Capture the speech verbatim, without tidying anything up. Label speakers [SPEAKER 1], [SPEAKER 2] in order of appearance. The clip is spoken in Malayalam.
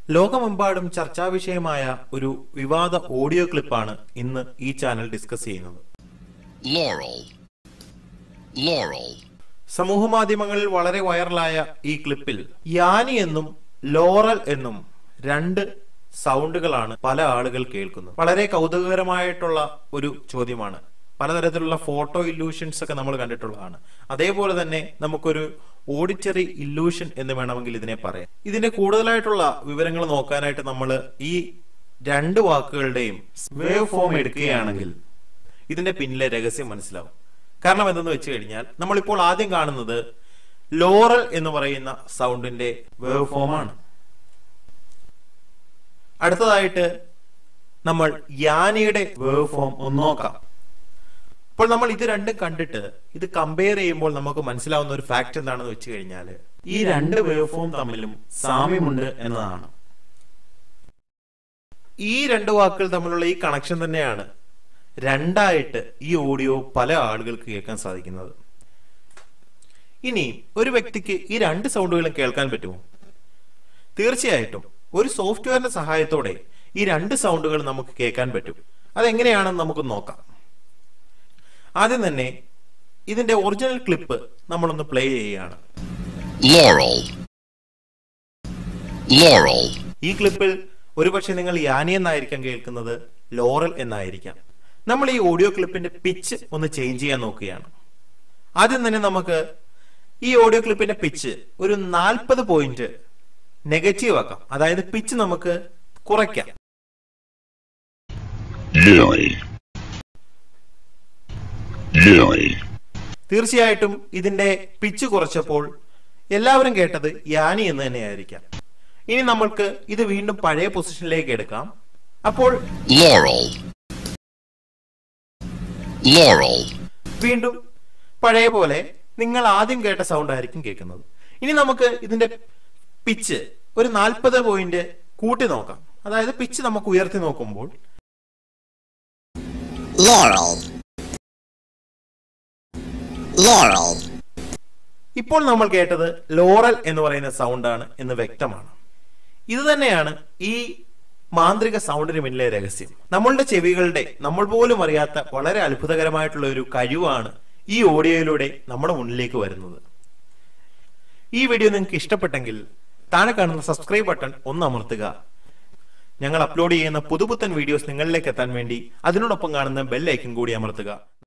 [SPEAKER 1] ലോകമെമ്പാടും ചർച്ചാ വിഷയമായ ഒരു വിവാദ ഓഡിയോ ക്ലിപ്പാണ് ഇന്ന് ഈ ചാനൽ ഡിസ്കസ് ചെയ്യുന്നത്.
[SPEAKER 2] Laurel. Laurel.
[SPEAKER 1] സമൂഹമാധ്യമങ്ങളിൽ വളരെ വൈറലായ ഈ ക്ലിപ്പിൽ യാനി എന്നും ലോറൽ എന്നും രണ്ട് സൗണ്ടുകളാണ് പല ആളുകൾ കേൾക്കുന്നത്. വളരെ കൗതുകകരമായിട്ടുള്ള ഒരു ചോദ്യമാണ്. പലതരത്തിലുള്ള ഫോട്ടോ ഇല്യൂഷൻസ് ഒക്കെ നമ്മൾ കണ്ടിട്ടുള്ളതാണ്. അതേപോലെ തന്നെ നമുക്കൊരു ഓഡിറ്ററി ഇല്യൂഷൻ എന്ന് വേണമെങ്കിൽ ഇതിനെ പറയാം. ഇതിന്റെ കൂടുതലായിട്ടുള്ള വിവരങ്ങൾ നോക്കാനായിട്ട് നമ്മൾ ഈ രണ്ട് വാക്കുകളുടെയും വേവ് ഫോം എടുക്കുകയാണെങ്കിൽ ഇതിന്റെ പിന്നിലെ രഹസ്യം മനസ്സിലാവും. കാരണം എന്തെന്ന് വെച്ച് കഴിഞ്ഞാൽ നമ്മളിപ്പോൾ ആദ്യം കാണുന്നത് ലോറൽ എന്ന് പറയുന്ന സൗണ്ടിന്റെ വേവ് ഫോം ആണ്. അടുത്തതായിട്ട് നമ്മൾ യാനിയുടെ വേവ് ഫോം ഒന്ന് നോക്കാം. അപ്പോൾ നമ്മൾ ഇത് രണ്ടും കണ്ടിട്ട് ഇത് കമ്പയർ ചെയ്യുമ്പോൾ നമുക്ക് മനസ്സിലാവുന്ന ഒരു ഫാക്ട് എന്താണെന്ന് വെച്ച് കഴിഞ്ഞാൽ ഈ രണ്ട് വേവ് ഫോം തമ്മിലും സാമ്യമുണ്ട് എന്നതാണ്. ഈ രണ്ട് വാക്കുകൾ തമ്മിലുള്ള ഈ കണക്ഷൻ തന്നെയാണ് രണ്ടായിട്ട് ഈ ഓഡിയോ പല ആളുകൾക്ക് കേൾക്കാൻ സാധിക്കുന്നത്. ഇനി ഒരു വ്യക്തിക്ക് ഈ രണ്ട് സൗണ്ടുകളും കേൾക്കാൻ പറ്റുമോ? തീർച്ചയായിട്ടും ഒരു സോഫ്റ്റ്വെയറിന്റെ സഹായത്തോടെ ഈ രണ്ട് സൗണ്ടുകൾ നമുക്ക് കേൾക്കാൻ പറ്റും. അതെങ്ങനെയാണെന്ന് നമുക്ക് നോക്കാം. ആദ്യം തന്നെ ഇതിന്റെ ഒറിജിനൽ ക്ലിപ്പ് നമ്മളൊന്ന് പ്ലേ ചെയ്യുകയാണ്.
[SPEAKER 2] Laurel. Laurel.
[SPEAKER 1] ഈ ക്ലിപ്പിൽ ഒരുപക്ഷെ നിങ്ങൾ യാനി എന്നായിരിക്കാം കേൾക്കുന്നത്, ലോറൽ എന്നായിരിക്കാം. നമ്മൾ ഈ ഓഡിയോ ക്ലിപ്പിന്റെ പിച്ച് ഒന്ന് ചേഞ്ച് ചെയ്യാൻ നോക്കുകയാണ്. ആദ്യം തന്നെ നമുക്ക് ഈ ഓഡിയോ ക്ലിപ്പിന്റെ പിച്ച് ഒരു നാൽപ്പത് പോയിന്റ് നെഗറ്റീവ് ആക്കാം. അതായത് പിച്ച് നമുക്ക് കുറയ്ക്കാം.
[SPEAKER 2] Yanny. Yanny.
[SPEAKER 1] തീർച്ചയായിട്ടും ഇതിന്റെ പിച്ച് കുറച്ചപ്പോൾ എല്ലാവരും കേട്ടത് യാനി എന്ന് തന്നെയായിരിക്കാം. ഇനി നമ്മൾക്ക് ഇത് വീണ്ടും പഴയ പൊസിഷനിലേക്ക് എടുക്കാം. അപ്പോൾ
[SPEAKER 2] Laurel. Laurel.
[SPEAKER 1] വീണ്ടും പഴയ പോലെ നിങ്ങൾ ആദ്യം കേട്ട സൗണ്ട് ആയിരിക്കും കേൾക്കുന്നത്. ഇനി നമുക്ക് ഇതിന്റെ പിച്ച് ഒരു നാൽപ്പത് പോയിന്റ് കൂട്ടി നോക്കാം. അതായത് പിച്ച് നമുക്ക് ഉയർത്തി നോക്കുമ്പോൾ
[SPEAKER 2] Laurel. Laurel.
[SPEAKER 1] ഇപ്പോൾ നമ്മൾ കേട്ടത് ലോറൽ എന്ന് പറയുന്ന സൗണ്ടാണ് എന്ന് വ്യക്തമാണ്. ഇത് തന്നെയാണ് ഈ മാന്ത്രിക സൗണ്ടിന് പിന്നിലെ രഹസ്യം. നമ്മളുടെ ചെവികളുടെ നമ്മൾ പോലും അറിയാത്ത വളരെ അത്ഭുതകരമായിട്ടുള്ള ഒരു കഴിവാണ് ഈ ഓഡിയോയിലൂടെ നമ്മുടെ മുന്നിലേക്ക് വരുന്നത്. ഈ വീഡിയോ നിങ്ങൾക്ക് ഇഷ്ടപ്പെട്ടെങ്കിൽ താഴെ കാണുന്ന സബ്സ്ക്രൈബ് ബട്ടൺ ഒന്ന് അമർത്തുക. ഞങ്ങൾ അപ്ലോഡ് ചെയ്യുന്ന പുതുപുത്തൻ വീഡിയോസ് നിങ്ങളിലേക്ക് എത്താൻ വേണ്ടി അതിനോടൊപ്പം കാണുന്ന ബെൽ ഐക്കൺ കൂടി അമർത്തുക.